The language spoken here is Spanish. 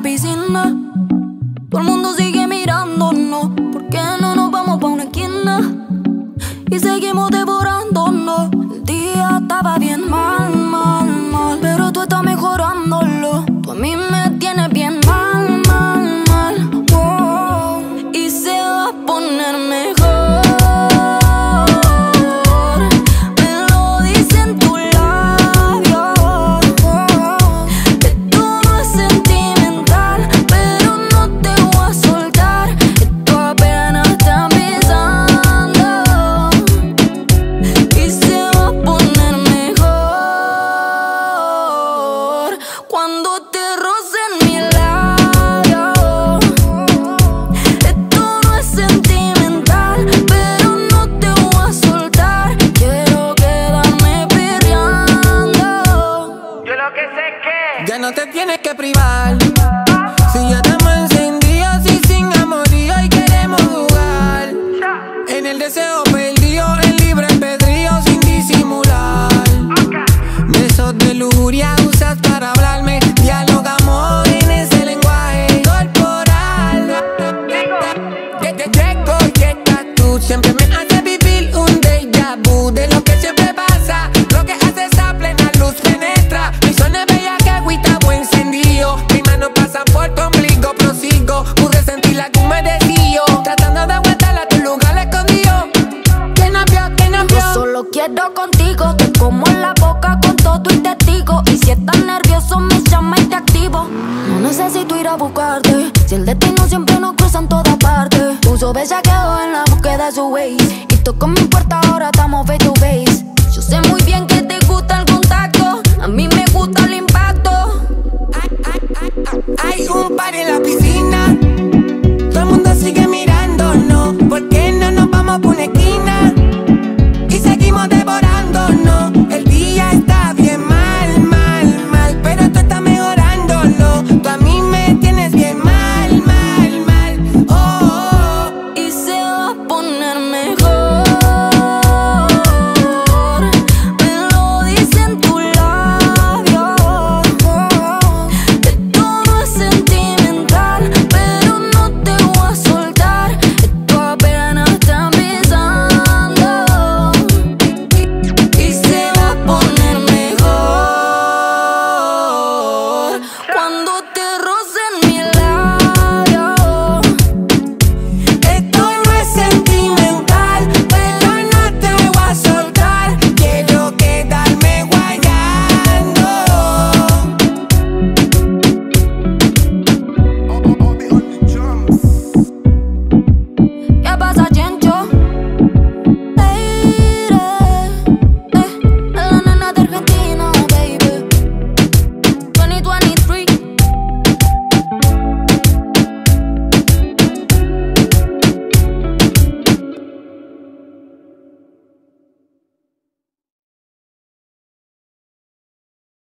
piscina. Todo el mundo sigue mirándonos. ¿Por qué no nos vamos pa' una esquina? Y seguimos devorándonos. El día estaba bien mal, mal, mal, pero tú estás mejorándolo. Tú a mí me tienes bien mal, mal, mal. Wow. Y se va a poner mejor. Cuando te rocen mi labio, esto no es sentimental, pero no te voy a soltar. Quiero quedarme perreando. Yo lo que sé es que ya no te tienes que privar. Si ya estamos encendidos y sin amorío y queremos jugar. En el deseo perdido, en libre albedrío sin disimular. Besos de lujuria usas para hablarme. Dialogamos en ese lenguaje corporal. Llego y estás tú. Siempre me haces vivir un déjà vu de lo que siempre pasa. Lo que haces a plena luz penetra. Mi zona es bella que agüita buen encendido. Mis manos pasan por tu ombligo, prosigo. Pude sentir la que me decío. Tratando de aguantar a tu lugar escondido. ¿Quién nos vio? ¿Quién nos vio? Yo solo quiero contigo. Te como en la boca con todo y testigo. Y si estás nervioso me llama y te activo. No necesito ir a buscarte. Si el destino siempre nos cruza en todas partes. Uso bellaqueo en la búsqueda de su Waze. Y toco mi puerta, ahora estamos face to face.